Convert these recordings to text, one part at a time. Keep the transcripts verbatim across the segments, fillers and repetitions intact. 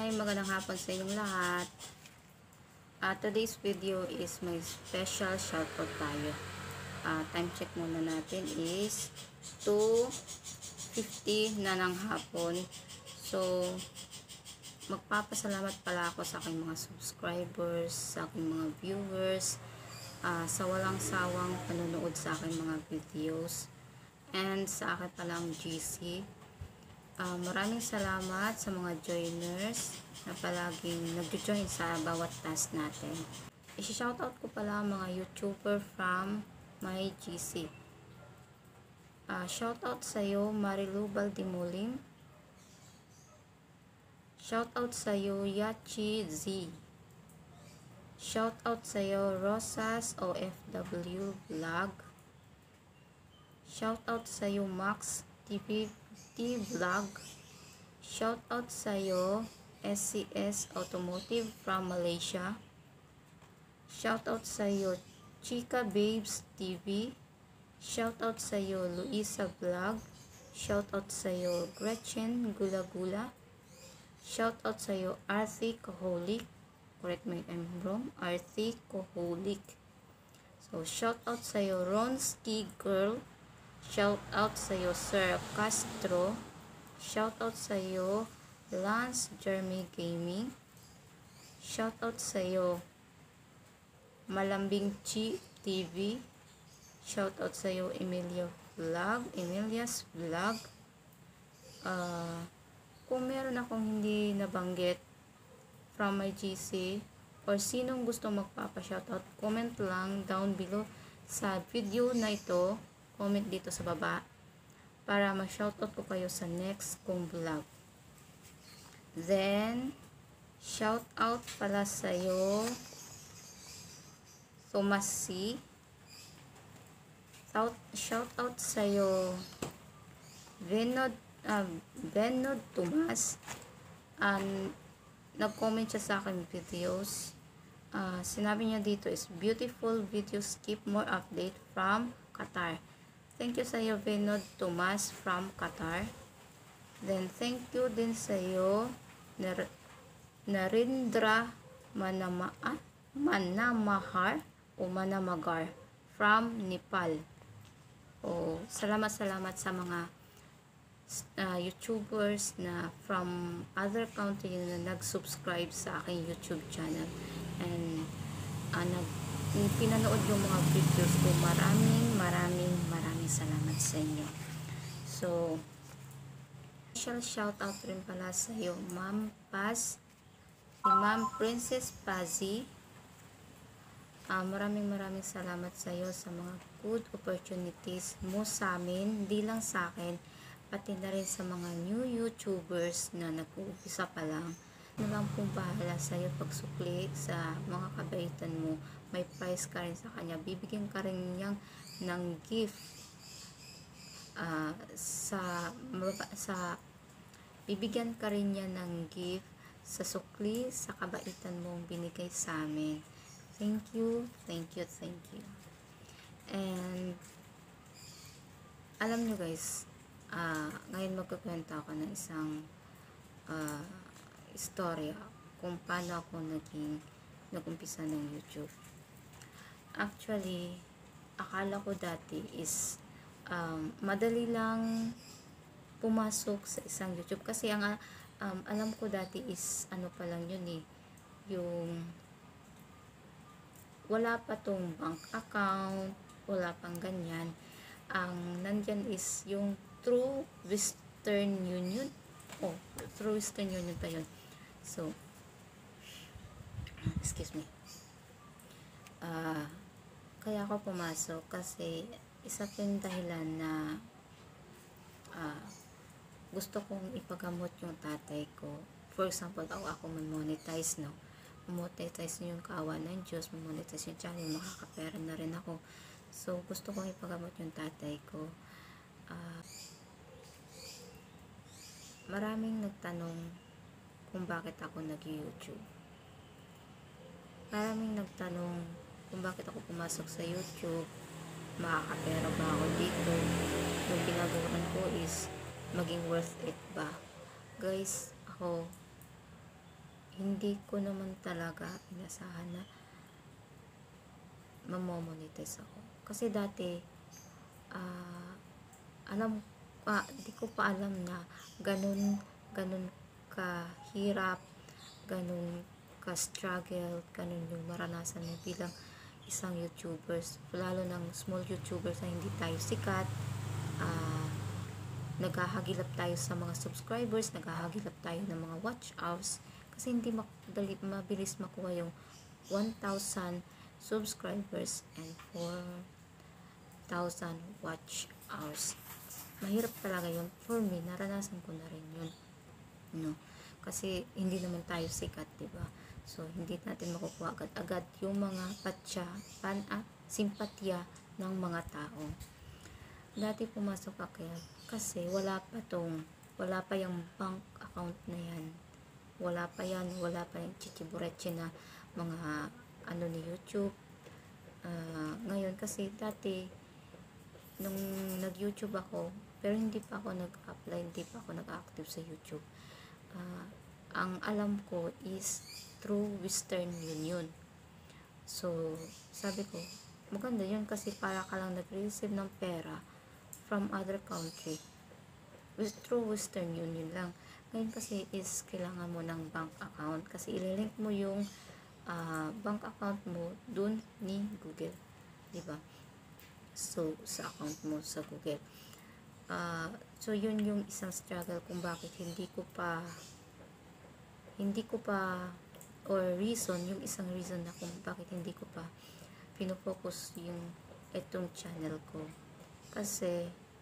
Hi! Magandang hapon sa inyong lahat. Uh, today's video is may special shoutout tayo. Uh, time check muna natin is two fifty na ng hapon. So, magpapasalamat pala ako sa aking mga subscribers, sa aking mga viewers, uh, sa walang sawang panonood sa aking mga videos, and sa akin palang G C. Uh, maraming salamat sa mga joiners na palaging nag-join sa bawat task natin. I-shoutout ko pala mga YouTuber from my G C. Uh, shoutout sa iyo Marilu Baldimulim. Shoutout sa iyo Yachi Z. Shoutout sa iyo Rosas O F W Vlog. Shoutout sa iyo Max T V Vlog. Shoutout sa iyo S C S Automotive from Malaysia. Shoutout sa iyo Chika Babes T V. Shoutout sa iyo Luisa Vlog. Shoutout sa iyo Gretchen Gula Gula. Shoutout sa iyo Arthi Koholic. Correct me if I'm wrong. Arthi Koholic. So shoutout sa iyo Ronski Girl. Shout out sa iyo Sir Castro. Shout out sa iyo Lance Jeremy Gaming. Shout out sa iyo Malambing Chi T V. Shout out sa iyo Emilia Vlog, Emilia's Vlog. Uh, kung meron akong hindi nabanggit from my G C or sinong gusto magpapa-shoutout, comment lang down below sa video na ito. Comment dito sa baba para ma-shoutout ko kayo sa next kong vlog. Then, shoutout pala sa iyo Thomas C. Shoutout sa iyo Benod, uh, Benod Tomas. Um, nag-comment siya sa akin videos. Uh, sinabi niya dito is beautiful videos, keep more update from Qatar. Thank you sa iyo Vinod Tomas from Qatar. Then thank you din sa iyo Nar Narendra Manama ah, Manamahar o Manamagar from Nepal. O salamat salamat sa mga uh, YouTubers na from other country na nag-subscribe sa aking YouTube channel and uh, nag pinanood yung mga videos ko. Maraming maraming maraming salamat sa inyo. So special shout out rin pala sa iyo Ma'am Paz, si Ma'am Princess Pazzi. Uh, maraming maraming salamat sa iyo sa mga good opportunities mo sa amin, hindi lang sa akin, pati na rin sa mga new YouTubers na nag-uumpisa pa lang. Ano lang pong bahala sa iyo pagsukli sa mga kabaitan mo. May prize ka rin sa kanya. Bibigyan ka rin niyang ng gift uh, sa sa bibigyan ka rin niya ng gift sa sukli sa kabaitan mong binigay sa amin. Thank you, thank you, thank you. And alam niyo guys, uh, ngayon magkukwento ako ng isang uh, istorya kung paano ako naging nag-umpisa ng YouTube. Actually, akala ko dati is um, madali lang pumasok sa isang YouTube kasi ang um, alam ko dati is ano pa lang yun eh, yung wala pa tong bank account, wala pang ganyan. Ang nandyan is yung True Western Union. Oh, True Western Union pa yun. So, excuse me. Ah, uh, kaya ako pumasok kasi isa pang dahilan na uh, gusto kong ipagamot yung tatay ko. For example, ako, ako monetize, no? Monetize yung kaawa ng Diyos, monetize yung channel, makakapera na rin ako. So, gusto kong ipagamot yung tatay ko. Uh, maraming nagtanong kung bakit ako nag-YouTube. Maraming nagtanong kung bakit ako pumasok sa YouTube, makakapera ba ako dito, yung ginagawa ko is maging worth it ba. Guys, ako hindi ko naman talaga inasahan na mamomonetize ako. Kasi dati, ah, alam, ah, di ko pa alam na ganun, ganun kahirap, ganun ka-struggle, ganun yung maranasan mo bilang isang YouTubers, lalo ng small YouTubers na hindi tayo sikat. ah, naghahagilap tayo sa mga subscribers, naghahagilap tayo ng mga watch hours, kasi hindi madali, mabilis makuha yung one thousand subscribers and four thousand watch hours. Mahirap talaga yun. For me, naranasan ko na rin yun. No? Kasi hindi naman tayo sikat, diba? So, hindi natin makukuha agad-agad yung mga patya, pan, ah, simpatya ng mga tao. Dati pumasok ako kasi wala pa tong, wala pa yung bank account na yan. Wala pa yan, wala pa yung chichibureche na mga ano ni YouTube. Uh, ngayon kasi dati, nung nag-YouTube ako, pero hindi pa ako nag-apply, hindi pa ako nag-active sa YouTube. Uh, ang alam ko is through Western Union. So, sabi ko, maganda yun kasi para ka lang nag-receive ng pera from other country. With, through Western Union lang. Ngayon kasi is kailangan mo ng bank account kasi ililink mo yung uh, bank account mo dun ni Google. Diba? So, sa account mo sa Google. Uh, so, yun yung isang struggle kung bakit hindi ko pa hindi ko pa or reason, yung isang reason na kung bakit hindi ko pa pinofocus yung etong channel ko. Kasi,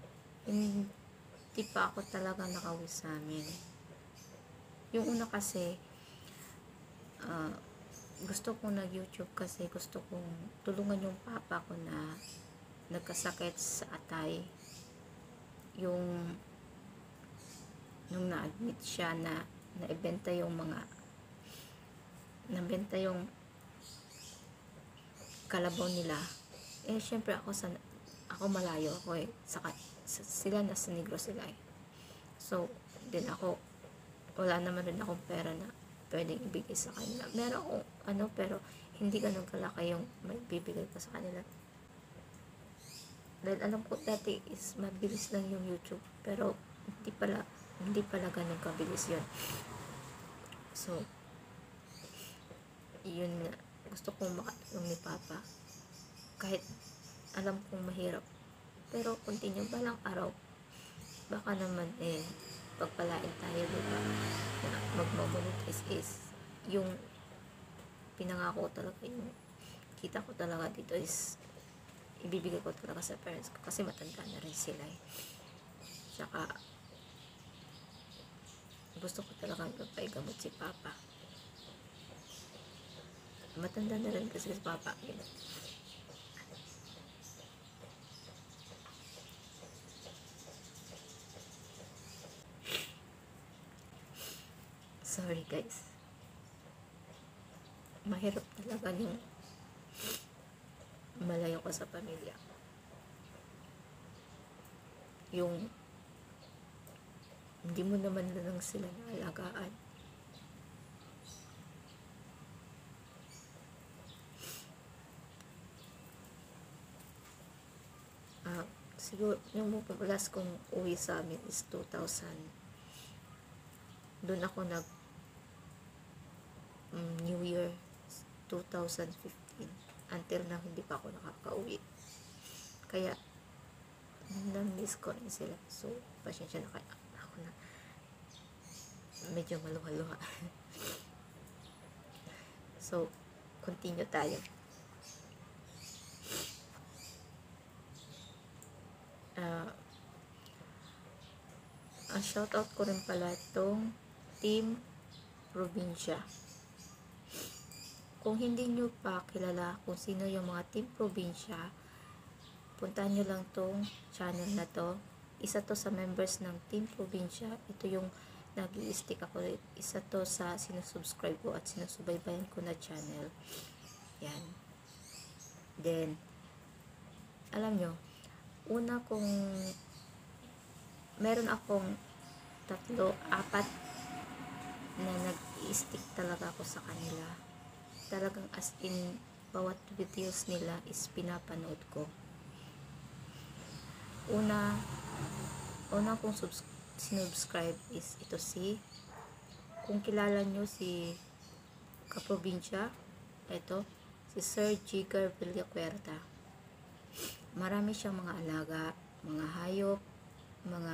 hindi pa ako talaga nakauwi sa amin. Yung una kasi, uh, gusto kong nag-YouTube kasi gusto kong tulungan yung papa ko na nagkasakit sa atay. Yung nung na-admit siya na naibenta yung mga nabenta yung kalabaw nila. Eh, syempre ako sa ako malayo ako eh. Saka, sila nasa Negros sila eh. So, din ako, wala naman rin akong pera na pwedeng ibigay sa kanila. Meron akong ano, pero hindi ganun kalaki yung may bibigay ko sa kanila. Dahil alam ko dati is mabilis lang yung YouTube, pero hindi pala hindi pala ganun kabilis yun. So, yun na, gusto kong makatulong ni Papa. Kahit alam kong mahirap, pero continue balang araw, baka naman eh, pagpalain tayo, diba? Na magmamonetize is, yung pinangako talaga, yung kita ko talaga dito is, ibibigay ko talaga sa parents ko kasi matanda na rin sila eh. Tsaka, gusto ko talaga magpaigamot si Papa. Matanda na rin kasi si Papa. Yun. Sorry guys. Mahirap talaga yung malayo ko sa pamilya. Yung hindi mo naman lang sila naalagaan. Ah, siguro yung last kong uwi sa amin is two thousand. Doon ako nag um, New Year two thousand fifteen. Until na hindi pa ako nakaka-uwi. Kaya na-miss ko rin sila. So, pasensya na kaya ako na medyo maluha-luha. So, continue tayo. Uh, ang shoutout ko rin pala itong Team Probinsya. Kung hindi nyo pa kilala kung sino yung mga Team Probinsya, puntahan nyo lang tong channel na to. Isa to sa members ng Team Probinsya. Ito yung nag-i-stick ako. Isa to sa sinusubscribe ko at sinusubaybayan ko na channel. Yan. Then, alam nyo, una kong meron akong tatlo, apat na nag-i-stick talaga ako sa kanila. Talagang as in, bawat videos nila is pinapanood ko. Una, una kong subs sinubscribe is ito si, kung kilala nyo si Kaprobinsya, ito, si Sir Jigger Villacuerta. Marami siyang mga alaga, mga hayop, mga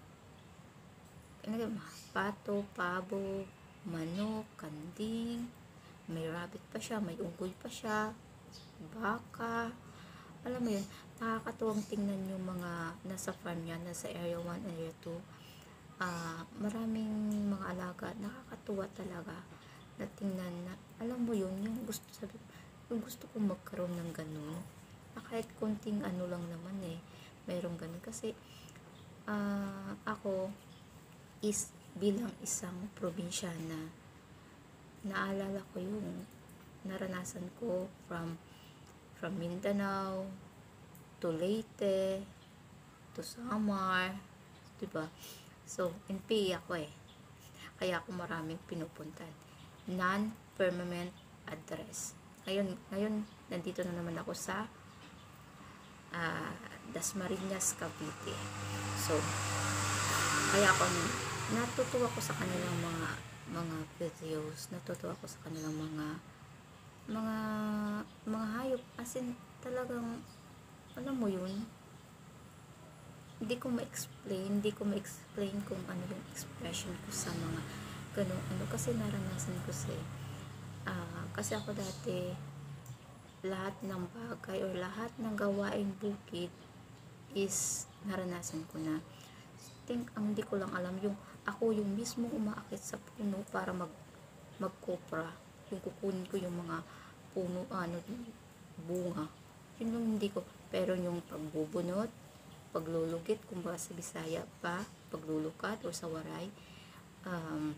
ano, pato, pabo, manok, kanding, may rabbit pa siya, may unggoy pa siya, baka, alam mo yun, nakakatuwang tingnan yung mga nasa farm niya, nasa area one, area two. Uh, maraming mga alaga, nakakatuwa talaga na tingnan na, alam mo yun, yung gusto sabi, yung gusto kong magkaroon ng ganun, na kahit konting ano lang naman eh, mayroong ganun. Kasi, uh, ako, is bilang isang probinsyana, naalala ko yung naranasan ko from from Mindanao to Leyte to Samar, diba? So, N P A ako eh. Kaya ako maraming pinupuntan. Non-permanent address. Ngayon, ngayon nandito na naman ako sa uh, Dasmariñas, Cavite. So, kaya ako natutuwa ko sa kanilang mga mga videos, natutuwa ko sa kanilang mga mga mga hayop, as in talagang alam mo yun, hindi ko ma-explain hindi ko ma-explain kung ano yung expression ko sa mga ganun ano, kasi naranasan ko si uh, kasi ako dati lahat ng bagay or lahat ng gawaing bukid is naranasan ko na. Think, ang hindi ko lang alam yung ako yung mismo umaakit sa puno para mag magkopra, yung kukunin ko yung mga puno, ano, bunga, yun yung hindi ko. Pero yung pagbubunot, paglulugit, kung ba sa Bisaya pa, paglulukat o sa waray, um,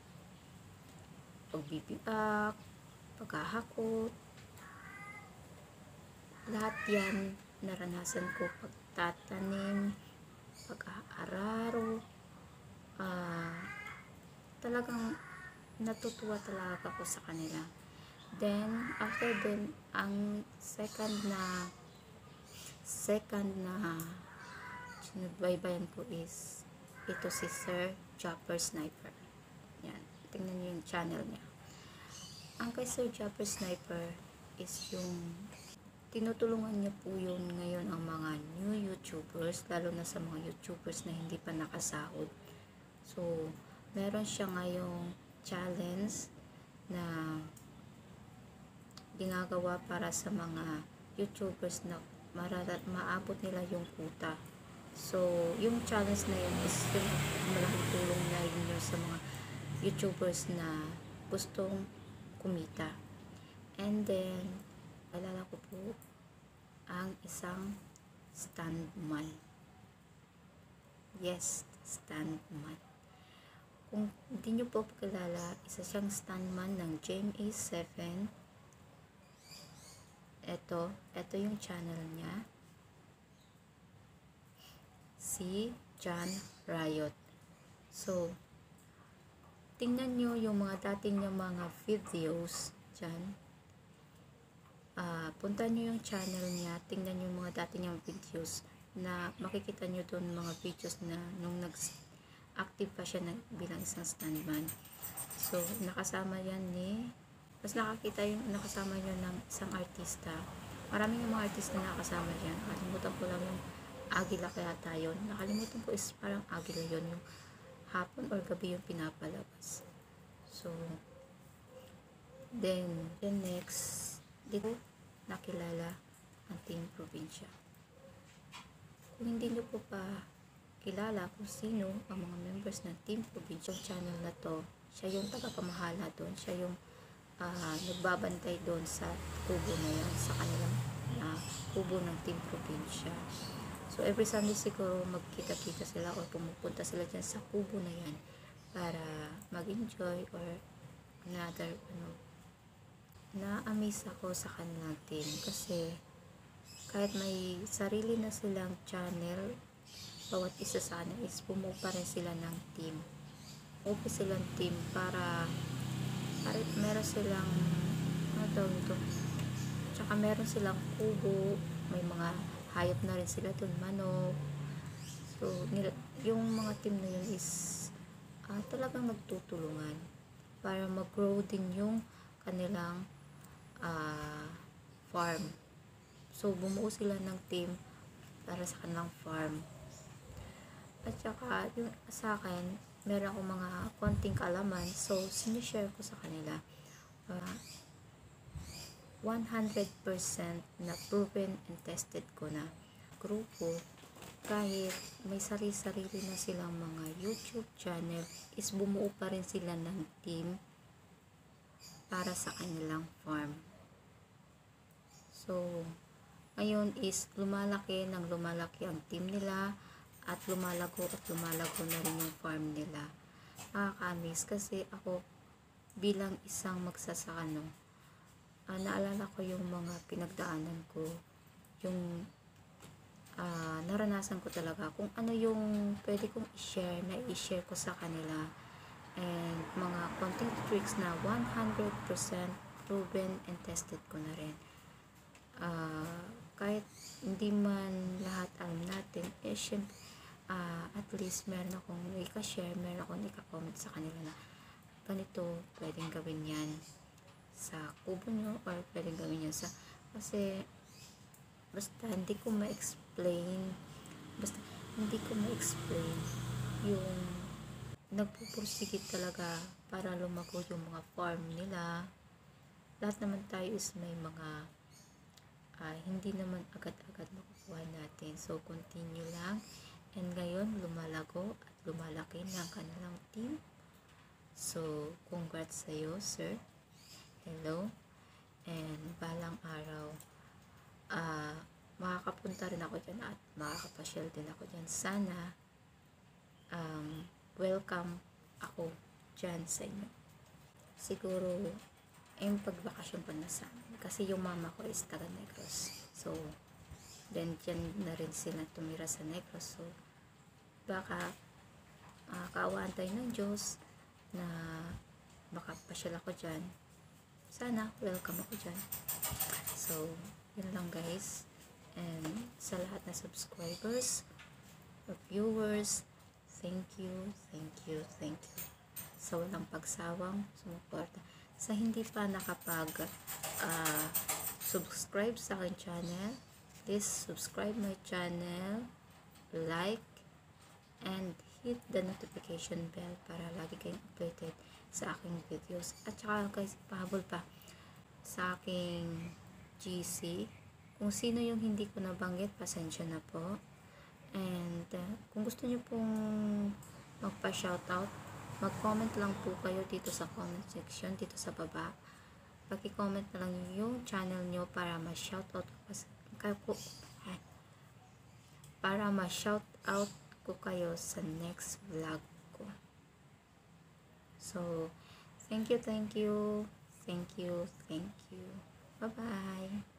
pagbibiak, paghahakot, lahat yan naranasan ko. Pagtatanim, pag-aararo, uh, talagang natutuwa talaga ako sa kanila. Then, after then, ang second na second na sinubaybayan ko is ito si Sir Japper Sniper. Yan, tingnan niyo yung channel niya. Ang kay Sir Japper Sniper is yung tinutulungan niya po yun ngayon ang mga new YouTubers, lalo na sa mga YouTubers na hindi pa nakasahod. So, meron siya ngayong challenge na ginagawa para sa mga YouTubers na mararat, maabot nila yung kuta. So, yung challenge na yun is yung malaking tulong na yun sa mga YouTubers na gustong kumita. And then, alala ko po ang isang stuntman. Yes, stuntman. Kung hindi nyo po kilala, isa siyang stuntman ng G M A seven. Ito, ito yung channel niya. Si John Riot. So, tingnan nyo yung mga dating niya mga videos dyan. Uh, punta nyo yung channel niya, tingnan nyo yung mga dati niyang videos na makikita nyo doon mga videos na nung nag-active pa siya na, bilang isang stuntman. So, nakasama yan ni, mas nakakita yung nakasama nyo ng isang artista. Maraming yung mga artista na nakasama dyan. Nakalimutan ko lang yung Agila kaya tayo. Nakalimutan ko is parang Agila yun, yung hapon or gabi yung pinapalabas. So, then, then next, dito nakilala ang Team Probinsya. Kung hindi nyo po pa kilala kung sino ang mga members ng Team Probinsya, channel na to, siya yung tagapamahala doon, siya yung uh, nagbabantay doon sa kubo na yan, sa kanilang uh, kubo ng Team Probinsya. So every Sunday siguro magkita-kita sila o pumupunta sila dyan sa kubo na yan para mag-enjoy or another ano, na-amaze ako sa kanilang team kasi kahit may sarili na silang channel, bawat isa sa kanila is bumuo pa rin sila ng team. okay silang team para, para meron silang, ano tawag ito, tsaka meron silang kubo, may mga hayop na rin sila dun, manok. So, nila, yung mga team na yun is uh, talagang nagtutulungan para mag-grow din yung kanilang uh, farm. So, bumuo sila ng team para sa kanilang farm. At saka, yung sa akin, meron akong mga konting kaalaman. So, sinishare ko sa kanila. Uh, one hundred percent na proven and tested ko na grupo, kahit may sarili-sarili na silang mga YouTube channel, is bumuo pa rin sila ng team para sa kanilang farm. So, ngayon is lumalaki ng lumalaki ang team nila at lumalago at lumalago na rin yung farm nila. Nakaka-amaze kasi ako bilang isang magsasaka, no, uh, naalala ko yung mga pinagdaanan ko, yung uh, naranasan ko talaga kung ano yung pwede kong i-share na i-share ko sa kanila, and mga konting tricks na one hundred percent proven and tested ko na rin. Uh, kahit hindi man lahat alam natin, eh syempre, uh, at least meron akong i-share, meron akong i-comment sa kanila na ganito, pwedeng gawin yan sa kubo nyo, or pwedeng gawin yan sa, kasi basta hindi ko ma-explain, basta hindi ko ma-explain yung nagpupursige talaga para lumago yung mga farm nila. Lahat naman tayo is may mga uh, hindi naman agad-agad makukuha natin, so continue lang, and ngayon lumalago at lumalaki ng kanilang team. So congrats sa'yo, sir. Hello. And balang araw uh, makakapunta rin ako dyan at makakapasyal din ako dyan. Sana um, welcome ako dyan sa inyo. Siguro yung pagbakasyon pa na sa amin, kasi yung mama ko is taga Negros, so then dyan na rin sila tumira sa Negros. So baka uh, kaawaan tayo ng Diyos na makapasyal ako dyan. Sana welcome ako dyan. So yun lang guys, and sa lahat na subscribers or viewers, thank you, thank you, thank you sa walang pagsawang sumuporta. Sa hindi pa nakapag uh, subscribe sa aking channel, please subscribe my channel, like, and hit the notification bell para lagi kayong updated sa aking videos. At saka guys, pahabol pa sa aking G C, kung sino yung hindi ko nabanggit, pasensya na po. And uh, kung gusto niyo pong magpa-shoutout, mag-comment lang po kayo dito sa comment section, dito sa baba. Paki-comment na lang yung channel nyo para ma-shoutout ko, para ma-shoutout ko kayo sa next vlog ko. So, thank you, thank you, thank you, thank you. Bye-bye.